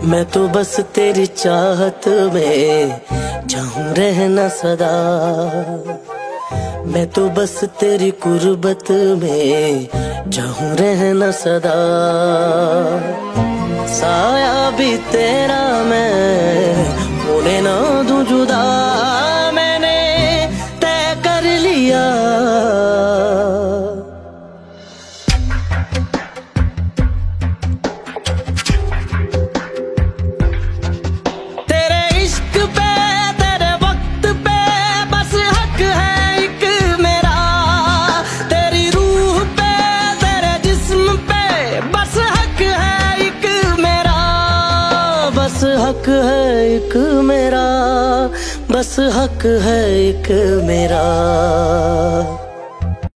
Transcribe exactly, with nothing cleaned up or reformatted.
मैं तो बस तेरी चाहत में चाहूं रहना सदा। मैं तो बस तेरी कुर्बत में चाहूं रहना सदा। साया भी तेरा मैं होने ना दूं जुदा, मैंने तय कर लिया। बस हक है एक मेरा, बस हक है एक मेरा।